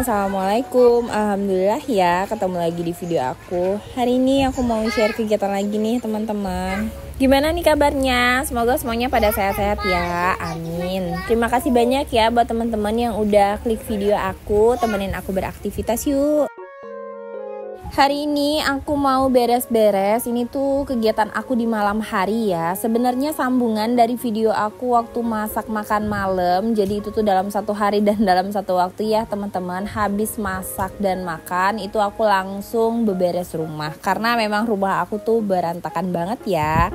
Assalamualaikum. Alhamdulillah ya, ketemu lagi di video aku. Hari ini aku mau share kegiatan lagi nih teman-teman. Gimana nih kabarnya? Semoga semuanya pada sehat-sehat ya. Amin. Terima kasih banyak ya buat teman-teman yang udah klik video aku, temenin aku beraktivitas yuk. Hari ini aku mau beres-beres. Ini tuh kegiatan aku di malam hari ya. Sebenarnya sambungan dari video aku waktu masak makan malam. Jadi itu tuh dalam satu hari dan dalam satu waktu ya teman-teman. Habis masak dan makan itu aku langsung beberes rumah. Karena memang rumah aku tuh berantakan banget ya.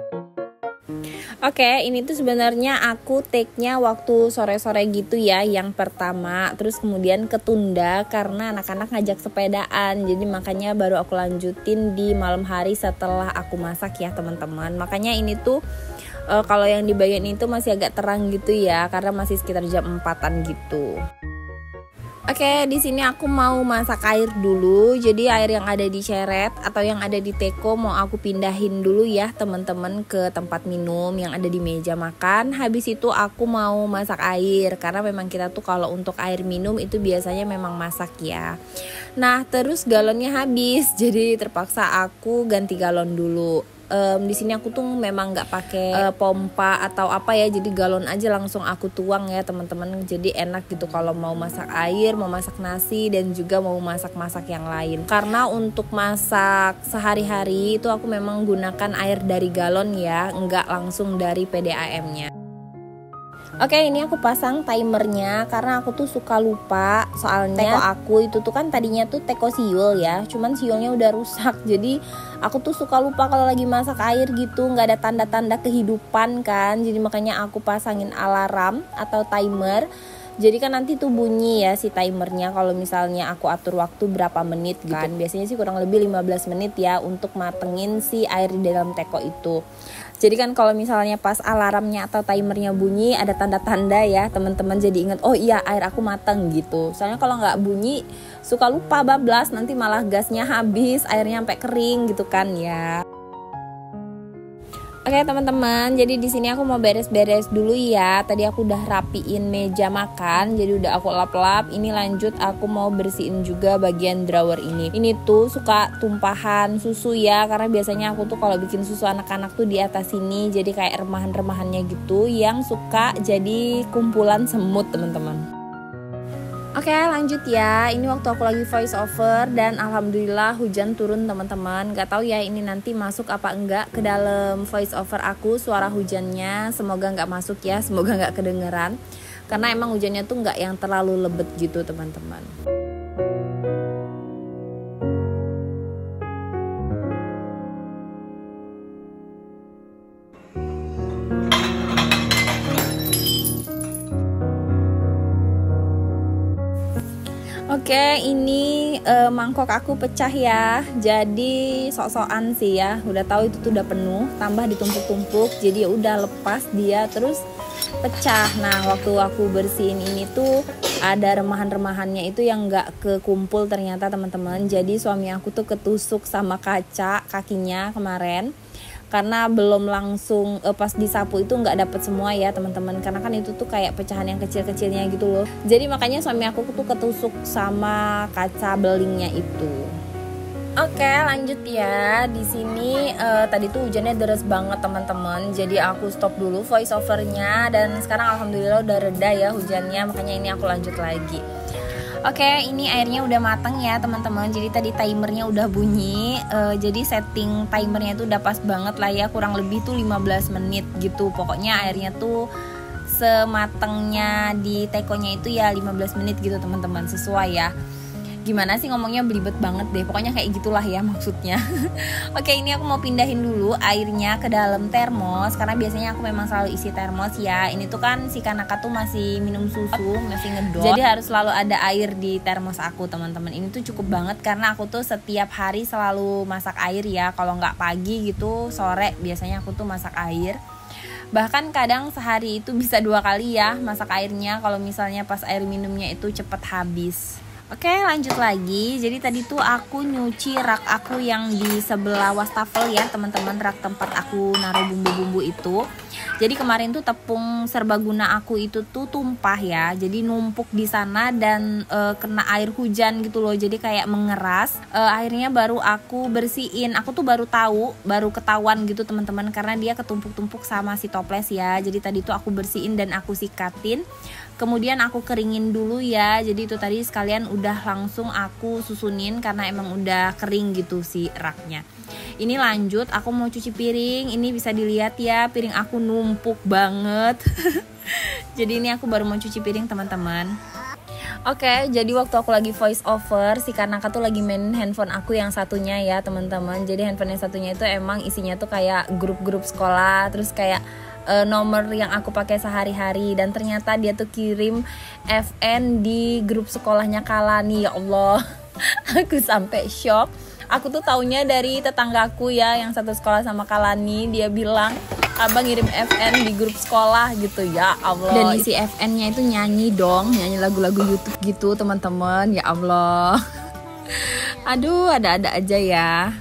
Oke, ini tuh sebenarnya aku take-nya waktu sore-sore gitu ya, yang pertama. Terus kemudian ketunda karena anak-anak ngajak sepedaan. Jadi makanya baru aku lanjutin di malam hari setelah aku masak ya teman-teman. Makanya ini tuh kalau yang di bagian itu masih agak terang gitu ya, karena masih sekitar jam 4-an gitu. Oke, di sini aku mau masak air dulu. Jadi air yang ada di ceret atau yang ada di teko mau aku pindahin dulu ya teman-teman ke tempat minum yang ada di meja makan. Habis itu aku mau masak air karena memang kita tuh kalau untuk air minum itu biasanya memang masak ya. Nah, terus galonnya habis. Jadi terpaksa aku ganti galon dulu. Di sini aku tuh memang nggak pakai pompa atau apa ya, jadi galon aja langsung aku tuang ya teman-teman. Jadi enak gitu kalau mau masak air, mau masak nasi dan juga mau masak-masak yang lain. Karena untuk masak sehari-hari itu aku memang gunakan air dari galon ya, nggak langsung dari PDAM-nya. Oke, ini aku pasang timernya karena aku tuh suka lupa. Soalnya teko aku itu tuh kan tadinya tuh teko siul ya, cuman siulnya udah rusak. Jadi aku tuh suka lupa kalau lagi masak air gitu, nggak ada tanda-tanda kehidupan kan. Jadi makanya aku pasangin alarm atau timer. Jadi kan nanti tuh bunyi ya si timernya kalau misalnya aku atur waktu berapa menit gitu kan. Biasanya sih kurang lebih 15 menit ya untuk matengin si air di dalam teko itu. Jadi kan kalau misalnya pas alarmnya atau timernya bunyi ada tanda-tanda ya teman-teman, jadi ingat oh iya air aku mateng gitu. Soalnya kalau nggak bunyi suka lupa bablas, nanti malah gasnya habis, airnya sampai kering gitu kan ya. Oke teman-teman, jadi di sini aku mau beres-beres dulu ya. Tadi aku udah rapiin meja makan, jadi udah aku lap-lap. Ini lanjut aku mau bersihin juga bagian drawer ini. Ini tuh suka tumpahan susu ya, karena biasanya aku tuh kalau bikin susu anak-anak tuh di atas sini, jadi kayak remahan-remahannya gitu yang suka jadi kumpulan semut teman-teman. Oke, lanjut ya. Ini waktu aku lagi voice over dan alhamdulillah hujan turun teman-teman. Gak tahu ya ini nanti masuk apa enggak ke dalam voice over aku suara hujannya. Semoga nggak masuk ya, semoga nggak kedengeran. Karena emang hujannya tuh nggak yang terlalu lebet gitu teman-teman. Oke, ini mangkok aku pecah ya. Jadi sok-sokan sih ya. Udah tahu itu tuh udah penuh, tambah ditumpuk-tumpuk. Jadi udah lepas dia terus pecah. Nah, waktu aku bersihin ini tuh ada remahan-remahannya itu yang nggak kekumpul ternyata teman-teman. Jadi suami aku tuh ketusuk sama kaca kakinya kemarin. Karena belum langsung pas disapu itu nggak dapet semua ya teman-teman, karena kan itu tuh kayak pecahan yang kecil-kecilnya gitu loh. Jadi makanya suami aku tuh ketusuk sama kaca belingnya itu. Oke, lanjut ya. Di sini tadi tuh hujannya deras banget teman-teman. Jadi aku stop dulu voice overnya dan sekarang alhamdulillah udah reda ya hujannya. Makanya ini aku lanjut lagi. Oke, ini airnya udah matang ya teman-teman. Jadi tadi timernya udah bunyi. Jadi setting timernya tuh udah pas banget lah ya. Kurang lebih tuh 15 menit gitu. Pokoknya airnya tuh sematengnya di tekonya itu ya 15 menit gitu teman-teman. Sesuai ya. Gimana sih ngomongnya belibet banget deh. Pokoknya kayak gitulah ya maksudnya. Oke, ini aku mau pindahin dulu airnya ke dalam termos. Karena biasanya aku memang selalu isi termos ya. Ini tuh kan si Kanaka tuh masih minum susu, masih ngedot. Jadi harus selalu ada air di termos aku teman-teman. Ini tuh cukup banget karena aku tuh setiap hari selalu masak air ya. Kalau nggak pagi gitu, sore biasanya aku tuh masak air. Bahkan kadang sehari itu bisa 2 kali ya masak airnya. Kalau misalnya pas air minumnya itu cepet habis. Oke, lanjut lagi. Jadi tadi tuh aku nyuci rak aku yang di sebelah wastafel ya teman-teman, rak tempat aku naruh bumbu-bumbu itu. Jadi kemarin tuh tepung serbaguna aku itu tuh tumpah ya, jadi numpuk di sana dan kena air hujan gitu loh, jadi kayak mengeras. Akhirnya baru aku bersihin. Aku tuh baru ketahuan gitu teman-teman, karena dia ketumpuk-tumpuk sama si toples ya. Jadi tadi tuh aku bersihin dan aku sikatin. Kemudian aku keringin dulu ya. Jadi itu tadi sekalian udah langsung aku susunin karena emang udah kering gitu si raknya. Ini lanjut, aku mau cuci piring. Ini bisa dilihat ya, piring aku numpuk banget. Jadi ini aku baru mau cuci piring teman-teman. Oke, jadi waktu aku lagi voice over, si Kanaka tuh lagi main handphone aku yang satunya ya teman-teman. Jadi handphone yang satunya itu emang isinya tuh kayak grup-grup sekolah, terus kayak nomor yang aku pakai sehari-hari. Dan ternyata dia tuh kirim FN di grup sekolahnya Kalani. Ya Allah, aku sampai shock. Aku tuh taunya dari tetanggaku ya yang satu sekolah sama Kalani. Dia bilang abang ngirim FN di grup sekolah gitu. Ya Allah. Dan isi FN-nya itu nyanyi lagu-lagu YouTube gitu teman-teman. Ya Allah. Aduh, ada-ada aja ya.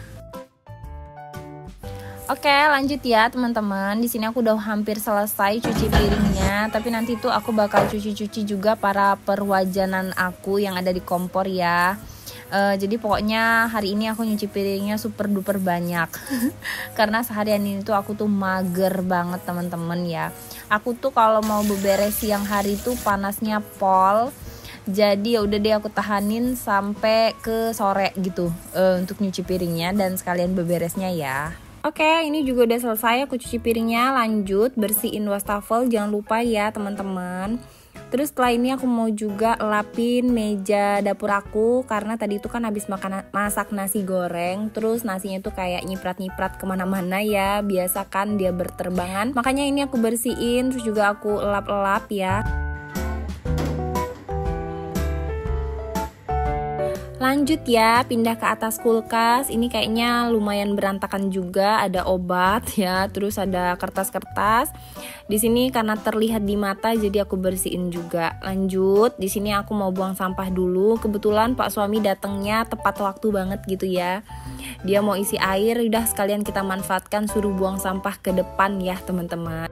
Oke, lanjut ya teman-teman. Di sini aku udah hampir selesai cuci piringnya, tapi nanti tuh aku bakal cuci-cuci juga para perwajanan aku yang ada di kompor ya. Jadi pokoknya hari ini aku nyuci piringnya super duper banyak. Karena seharian ini tuh aku tuh mager banget teman-teman ya. Aku tuh kalau mau beberes siang hari tuh panasnya pol. Jadi ya udah deh aku tahanin sampai ke sore gitu untuk nyuci piringnya dan sekalian beberesnya ya. Oke, ini juga udah selesai aku cuci piringnya. Lanjut bersihin wastafel, jangan lupa ya teman-teman. Terus setelah ini aku mau juga lapin meja dapur aku, karena tadi itu kan habis masak nasi goreng, terus nasinya tuh kayak nyiprat-nyiprat kemana-mana ya, biasa kan dia berterbangan. Makanya ini aku bersihin, terus juga aku elap-elap ya. Lanjut ya, pindah ke atas kulkas. Ini kayaknya lumayan berantakan juga, ada obat ya, terus ada kertas-kertas. Di sini karena terlihat di mata jadi aku bersihin juga. Lanjut, di sini aku mau buang sampah dulu. Kebetulan Pak suami datangnya tepat waktu banget gitu ya. Dia mau isi air, udah sekalian kita manfaatkan suruh buang sampah ke depan ya teman-teman.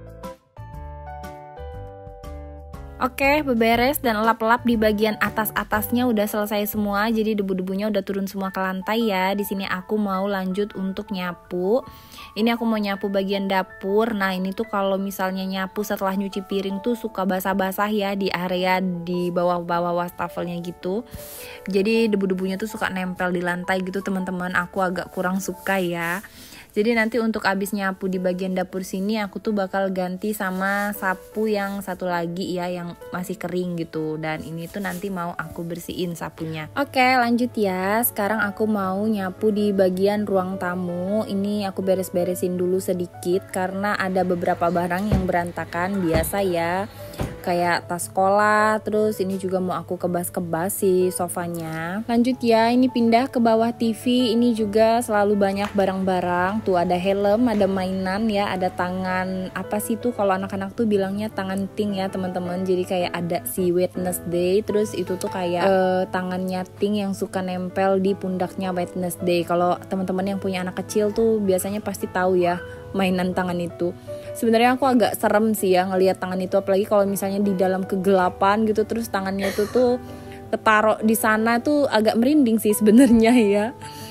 Oke, beberes dan lap-lap di bagian atas-atasnya udah selesai semua. Jadi debu-debunya udah turun semua ke lantai ya. Di sini aku mau lanjut untuk nyapu. Ini aku mau nyapu bagian dapur. Nah, ini tuh kalau misalnya nyapu setelah nyuci piring tuh suka basah-basah ya di area di bawah-bawah wastafelnya gitu. Jadi debu-debunya tuh suka nempel di lantai gitu teman-teman. Aku agak kurang suka ya. Jadi nanti untuk abis nyapu di bagian dapur sini aku tuh bakal ganti sama sapu yang satu lagi ya, yang masih kering gitu. Dan ini tuh nanti mau aku bersihin sapunya. Oke, lanjut ya. Sekarang aku mau nyapu di bagian ruang tamu. Ini aku beres-beresin dulu sedikit karena ada beberapa barang yang berantakan biasa ya. Kayak tas sekolah, terus ini juga mau aku kebas-kebas si sofanya. Lanjut ya, ini pindah ke bawah TV. Ini juga selalu banyak barang-barang. Tuh ada helm, ada mainan ya, ada tangan, apa sih tuh kalau anak-anak tuh bilangnya tangan ting ya teman-teman. Jadi kayak ada si Wednesday, terus itu tuh kayak tangannya ting yang suka nempel di pundaknya Wednesday. Kalau teman-teman yang punya anak kecil tuh biasanya pasti tahu ya mainan tangan itu. Sebenarnya aku agak serem sih ya ngelihat tangan itu, apalagi kalau misalnya di dalam kegelapan gitu terus tangannya itu tuh ketaruh di sana tuh agak merinding sih sebenarnya ya.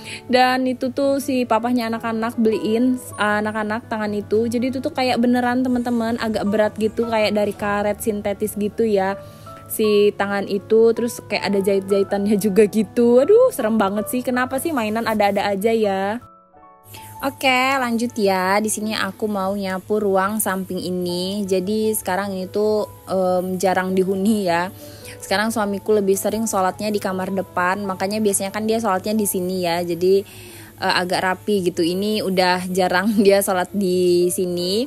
Dan itu tuh si papahnya anak-anak beliin anak-anak tangan itu. Jadi itu tuh kayak beneran teman-teman, agak berat gitu, kayak dari karet sintetis gitu ya si tangan itu, terus kayak ada jahit-jahitannya juga gitu. Aduh, serem banget sih. Kenapa sih mainan ada-ada aja ya? Oke, lanjut ya. Di sini aku mau nyapu ruang samping ini. Jadi sekarang ini tuh jarang dihuni ya. Sekarang suamiku lebih sering sholatnya di kamar depan, makanya biasanya kan dia sholatnya di sini ya. Jadi agak rapi gitu. Ini udah jarang dia sholat di sini.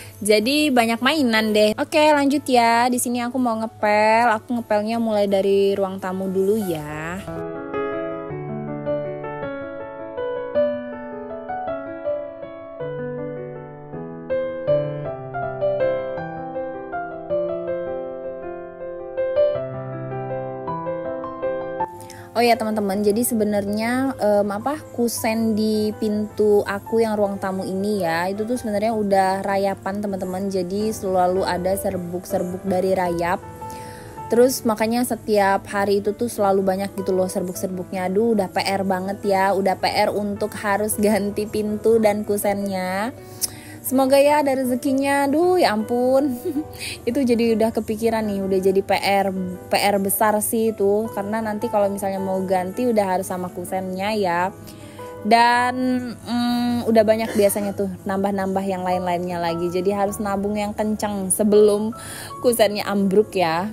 Jadi banyak mainan deh. Oke, lanjut ya. Di sini aku mau ngepel. Aku ngepelnya mulai dari ruang tamu dulu ya. Oh Oh ya teman-teman, jadi sebenarnya kusen di pintu aku yang ruang tamu ini ya, itu tuh sebenarnya udah rayapan teman-teman. Jadi selalu ada serbuk-serbuk dari rayap. Terus makanya setiap hari itu tuh selalu banyak gitu loh serbuk-serbuknya. Aduh, udah PR banget ya, udah PR untuk harus ganti pintu dan kusennya. Semoga ya ada rezekinya. Aduh ya ampun. Itu jadi udah kepikiran nih, udah jadi PR besar sih itu, karena nanti kalau misalnya mau ganti udah harus sama kusennya ya. Dan udah banyak biasanya tuh nambah-nambah yang lain-lainnya lagi. Jadi harus nabung yang kencang sebelum kusennya ambruk ya.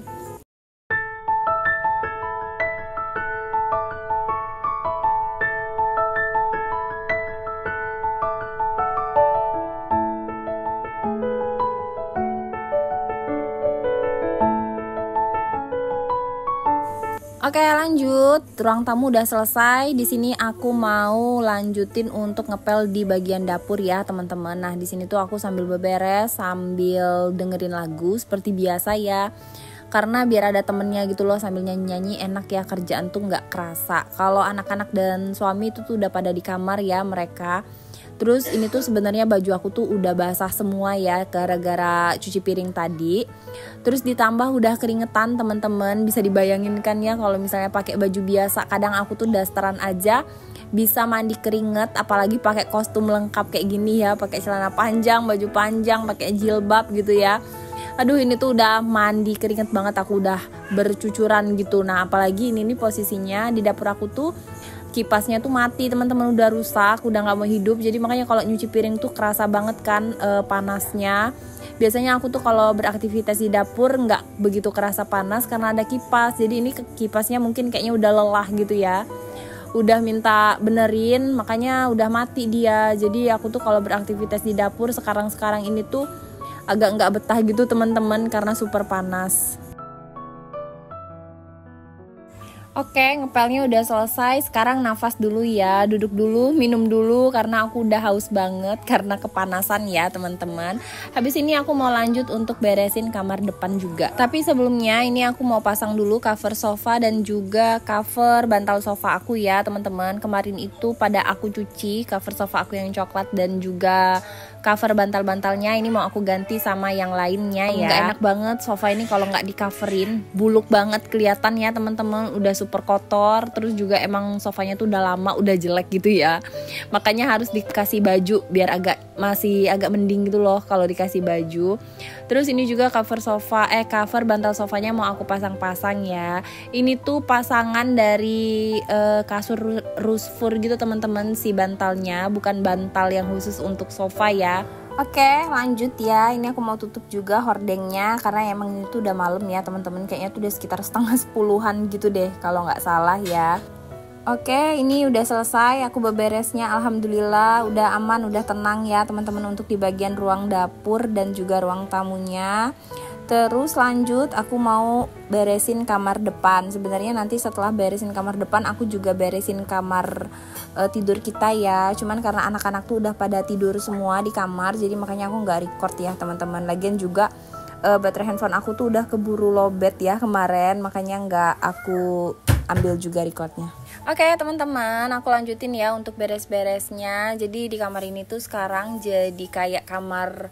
Oke lanjut, ruang tamu udah selesai. Di sini aku mau lanjutin untuk ngepel di bagian dapur ya teman-teman. Nah di sini tuh aku sambil beberes, sambil dengerin lagu seperti biasa ya. Karena biar ada temennya gitu loh, sambil nyanyi-nyanyi enak ya, kerjaan tuh nggak kerasa. Kalau anak-anak dan suami itu tuh udah pada di kamar ya mereka. Terus ini tuh sebenarnya baju aku tuh udah basah semua ya gara-gara cuci piring tadi. Terus ditambah udah keringetan teman-teman, bisa dibayangin kan ya kalau misalnya pakai baju biasa, kadang aku tuh dasteran aja bisa mandi keringet, apalagi pakai kostum lengkap kayak gini ya, pakai celana panjang, baju panjang, pakai jilbab gitu ya. Aduh ini tuh udah mandi keringet banget, aku udah bercucuran gitu. Nah apalagi ini nih posisinya di dapur aku tuh kipasnya tuh mati teman-teman, udah rusak, udah nggak mau hidup. Jadi makanya kalau nyuci piring tuh kerasa banget kan panasnya. Biasanya aku tuh kalau beraktivitas di dapur nggak begitu kerasa panas karena ada kipas. Jadi ini kipasnya mungkin kayaknya udah lelah gitu ya, udah minta benerin, makanya udah mati dia. Jadi aku tuh kalau beraktivitas di dapur sekarang ini tuh agak nggak betah gitu teman-teman karena super panas. Oke, ngepelnya udah selesai. Sekarang nafas dulu ya, duduk dulu, minum dulu karena aku udah haus banget karena kepanasan ya teman-teman. Habis ini aku mau lanjut untuk beresin kamar depan juga. Tapi sebelumnya ini aku mau pasang dulu cover sofa dan juga cover bantal sofa aku ya teman-teman. Kemarin itu pada aku cuci cover sofa aku yang coklat dan juga cover bantal-bantalnya ini mau aku ganti sama yang lainnya ya. Nggak enak banget sofa ini kalau nggak di coverin, buluk banget kelihatan ya teman-teman, udah super kotor. Terus juga emang sofanya tuh udah lama, udah jelek gitu ya, makanya harus dikasih baju biar masih agak mending gitu loh kalau dikasih baju. Terus ini juga cover bantal sofanya mau aku pasang-pasang ya. Ini tuh pasangan dari kasur rusfur gitu teman-teman, si bantalnya bukan bantal yang khusus untuk sofa ya. Oke lanjut ya, ini aku mau tutup juga hordengnya karena emang ini tuh udah malam ya teman-teman, kayaknya tuh udah sekitar 9:30 gitu deh kalau nggak salah ya. Oke ini udah selesai aku beberesnya, alhamdulillah udah aman, udah tenang ya teman-teman untuk di bagian ruang dapur dan juga ruang tamunya. Terus lanjut aku mau beresin kamar depan. Sebenarnya nanti setelah beresin kamar depan aku juga beresin kamar tidur kita ya. Cuman karena anak-anak tuh udah pada tidur semua di kamar, jadi makanya aku nggak record ya teman-teman. Lagian juga baterai handphone aku tuh udah keburu lowbat ya kemarin, makanya nggak aku ambil juga recordnya. Oke teman-teman, aku lanjutin ya untuk beres-beresnya. Jadi di kamar ini tuh sekarang jadi kayak kamar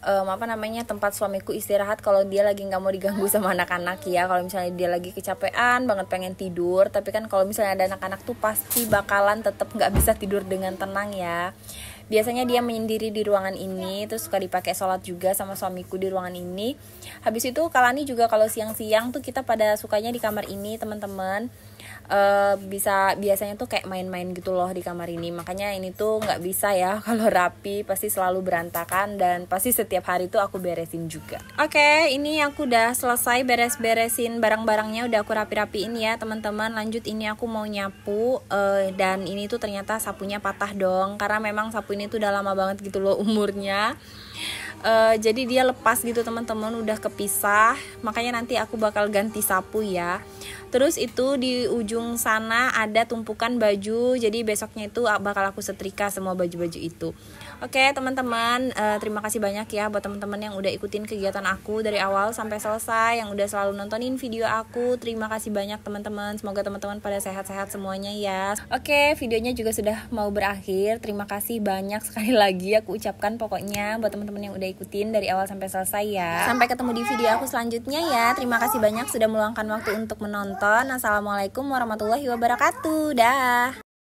tempat suamiku istirahat kalau dia lagi nggak mau diganggu sama anak-anak ya. Kalau misalnya dia lagi kecapean banget pengen tidur, tapi kan kalau misalnya ada anak-anak tuh pasti bakalan tetap nggak bisa tidur dengan tenang ya. Biasanya dia menyendiri di ruangan ini, terus suka dipakai sholat juga sama suamiku di ruangan ini. Habis itu Kalani juga kalau siang-siang tuh kita pada sukanya di kamar ini teman-teman. Biasanya tuh kayak main-main gitu loh di kamar ini. Makanya ini tuh nggak bisa ya kalau rapi, pasti selalu berantakan dan pasti setiap hari tuh aku beresin juga. Oke, ini aku udah selesai beres-beresin barang-barangnya, udah aku rapi-rapiin ya teman-teman. Lanjut ini aku mau nyapu dan ini tuh ternyata sapunya patah dong, karena memang sapu ini tuh udah lama banget gitu loh umurnya. Jadi dia lepas gitu teman-teman, udah kepisah. Makanya nanti aku bakal ganti sapu ya. Terus itu di ujung sana ada tumpukan baju. Jadi besoknya itu bakal aku setrika semua baju-baju itu. Oke teman-teman, terima kasih banyak ya buat teman-teman yang udah ikutin kegiatan aku dari awal sampai selesai, yang udah selalu nontonin video aku. Terima kasih banyak teman-teman. Semoga teman-teman pada sehat-sehat semuanya ya. Oke, videonya juga sudah mau berakhir. Terima kasih banyak sekali lagi aku ucapkan pokoknya buat teman-teman yang udah ikutin dari awal sampai selesai ya. Sampai ketemu di video aku selanjutnya ya. Terima kasih banyak sudah meluangkan waktu untuk menonton. Assalamualaikum warahmatullahi wabarakatuh. Dah.